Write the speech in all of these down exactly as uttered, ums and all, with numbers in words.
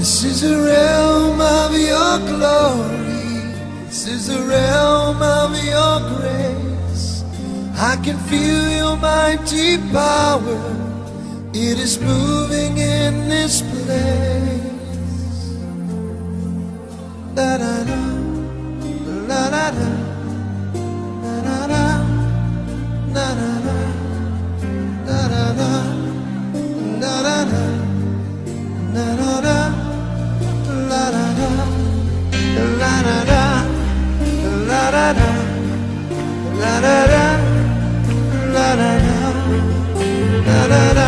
This is the realm of your glory. This is the realm of your grace. I can feel your mighty power. It is moving in this place. Da da da, la da da, da da da, da da da, da da da, da da da, da da da, la da da, la da da, la da da, la da da, la da da, la da da.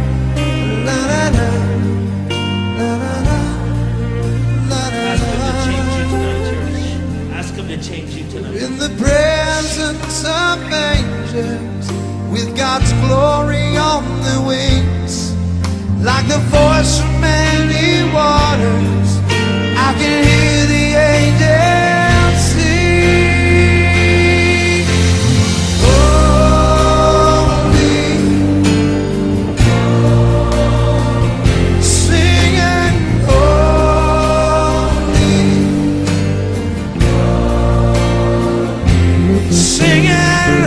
Change you tonight. In the presence of angels, with God's glory on the wings, like the voice from many waters, I can hear the angels sing. Holy, singing holy, singing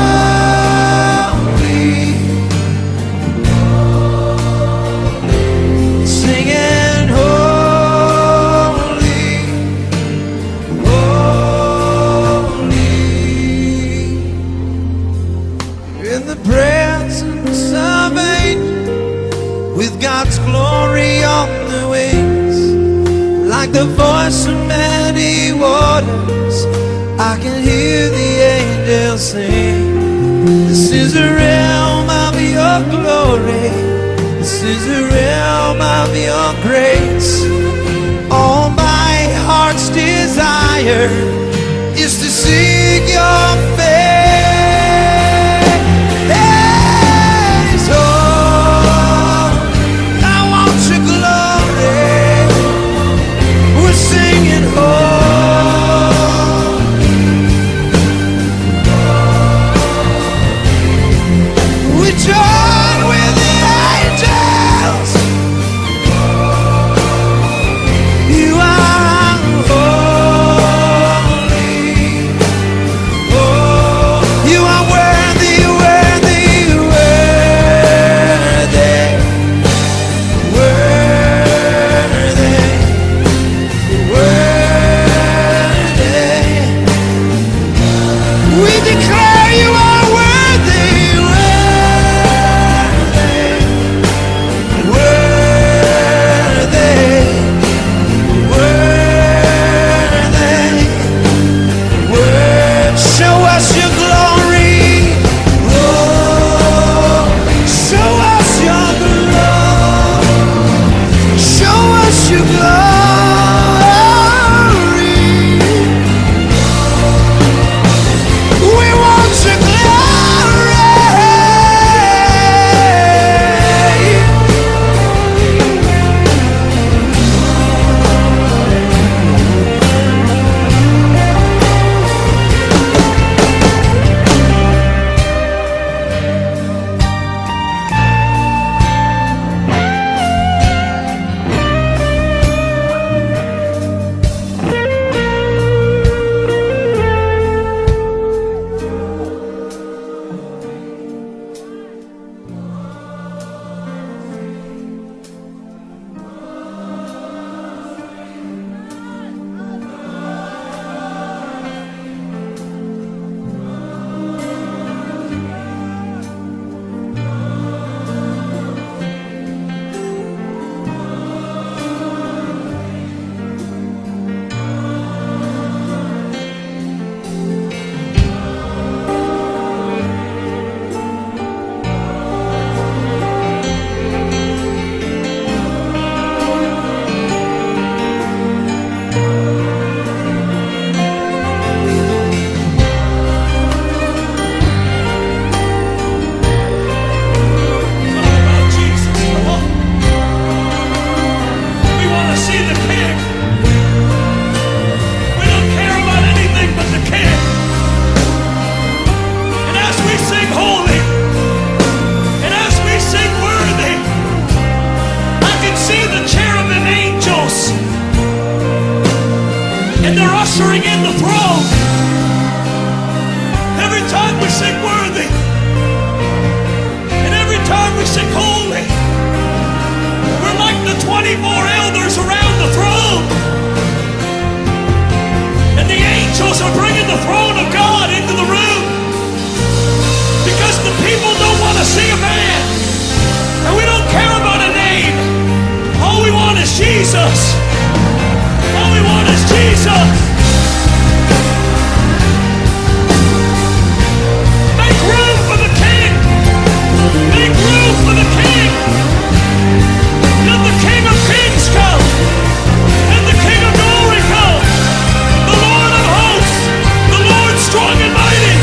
holy, singing holy, holy. In the presence of angels, with God's glory on the wings, like the voice of many waters, I can hear the angels sing. This is the realm of your glory. This is the realm of your grace. All my heart's desire is to seek your face. Oh, I want your glory. We're singing oh. Join with the angels. You are holy. ushering in the throne. Every time we sing worthy, and every time we sing holy, we're like the twenty-four elders around the throne. And the angels are bringing the throne of God into the room. Because the people don't want to see a man. And we don't care about a name. All we want is Jesus. All we want is Jesus. Make room for the King. Make room for the King. Let the King of Kings come. And the King of Glory come. The Lord of hosts. The Lord strong and mighty.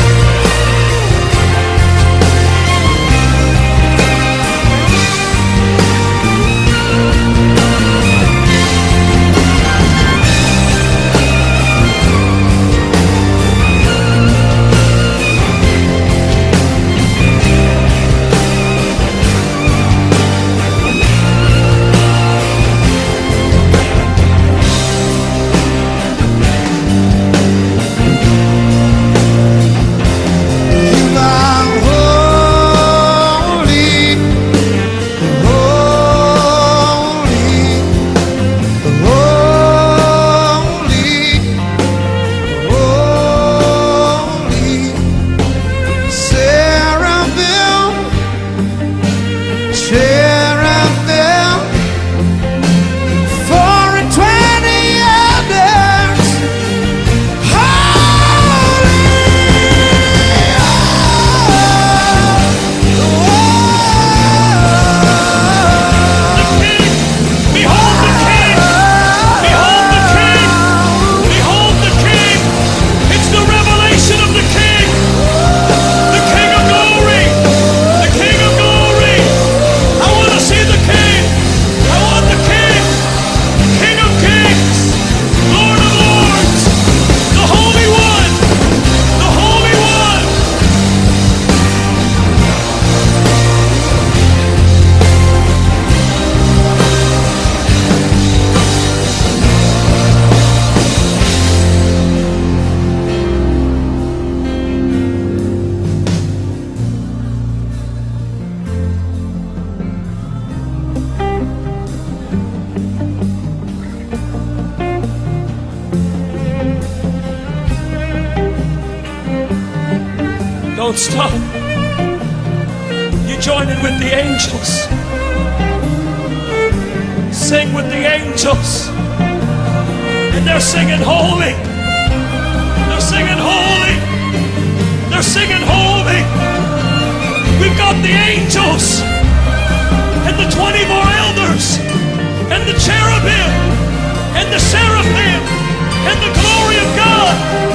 Don't stop. You join in with the angels. Sing with the angels. And they're singing holy. They're singing holy. They're singing holy. We've got the angels and the twenty-four elders and the cherubim and the seraphim and the glory of God.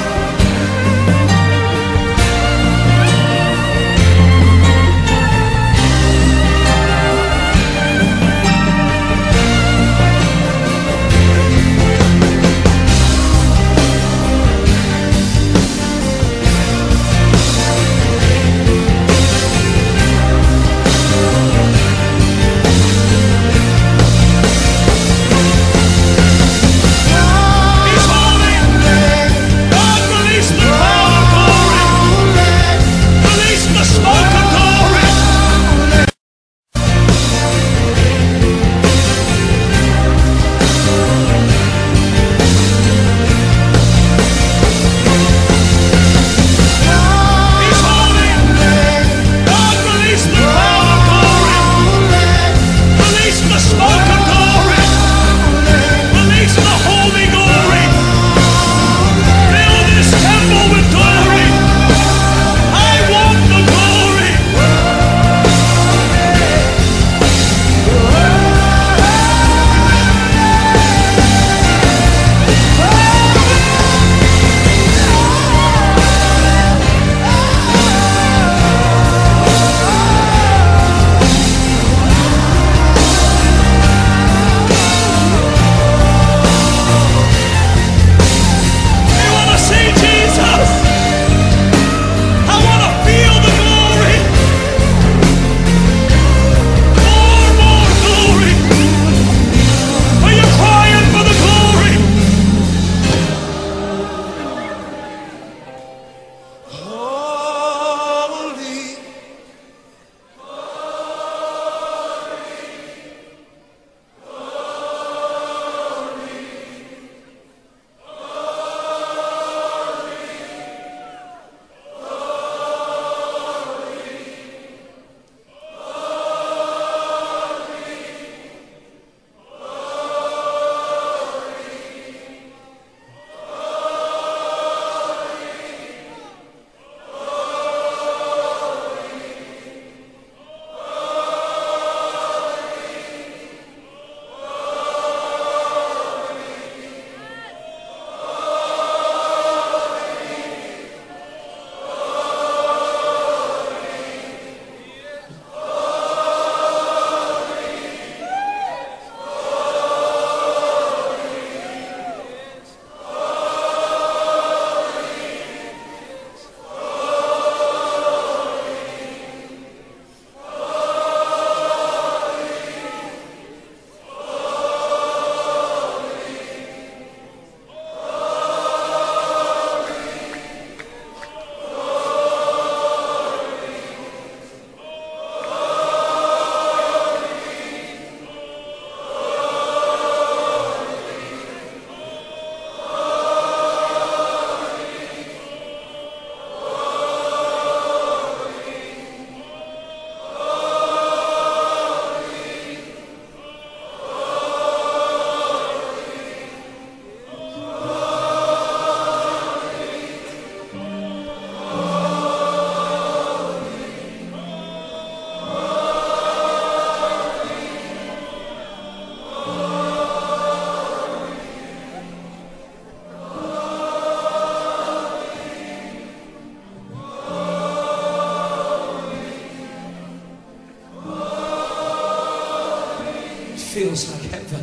feels like heaven.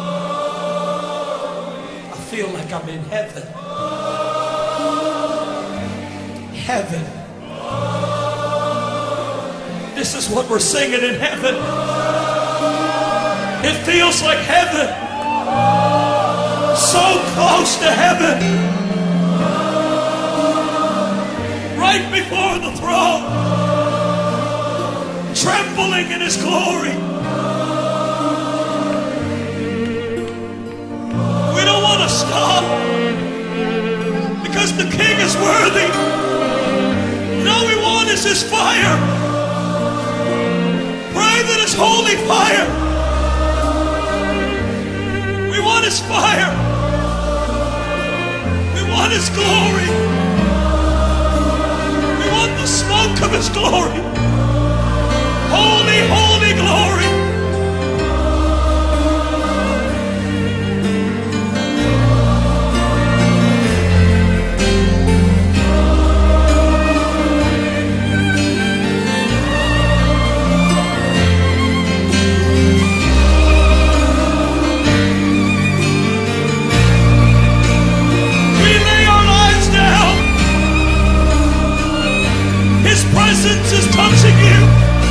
I feel like I'm in heaven. Heaven. This is what we're singing in heaven. It feels like heaven. So close to heaven. Right before the throne. Trembling in His glory. We don't want to stop because the King is worthy. All we want is His fire. Pray that His holy fire. We want His fire. We want His glory. We want the smoke of His glory. Holy, holy glory. Presence is touching you.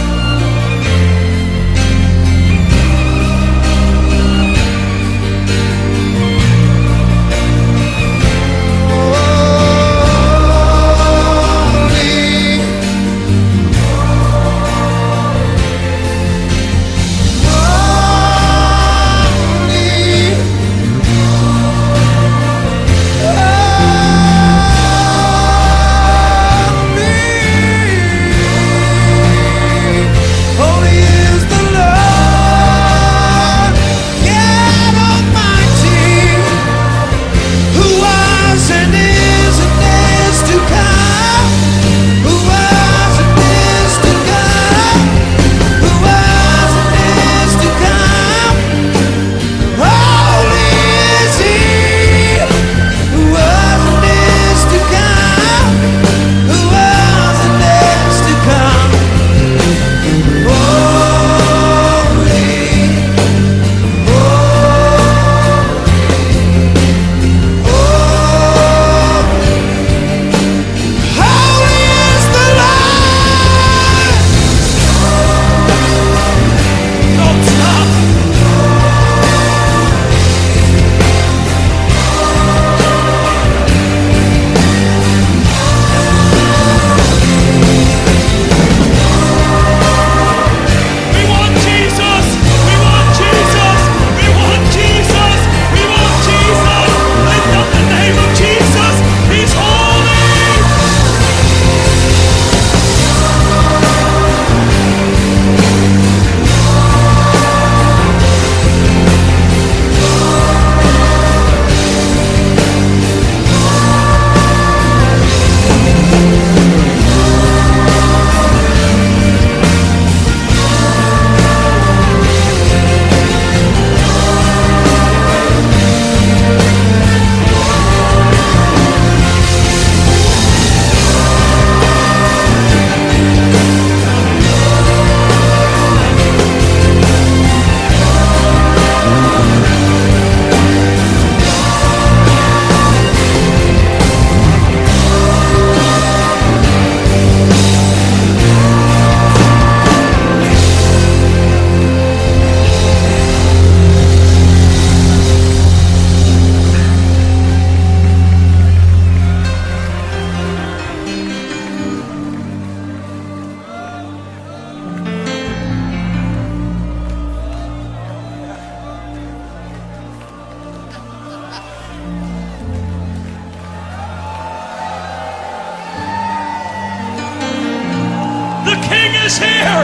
is here.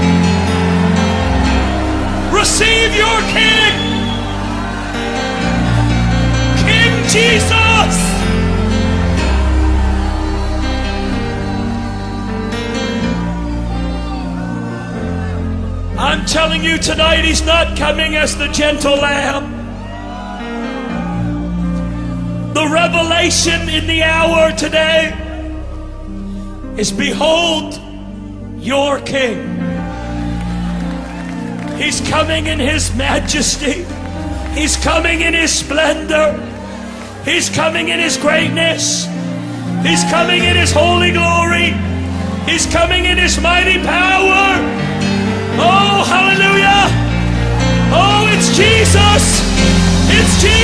Receive your King, King Jesus. I'm telling you tonight, He's not coming as the gentle lamb. The revelation in the hour today is, behold your King. He's coming in His majesty. He's coming in His splendor. He's coming in His greatness. He's coming in His holy glory. He's coming in His mighty power. Oh, hallelujah. Oh, it's Jesus. It's Jesus.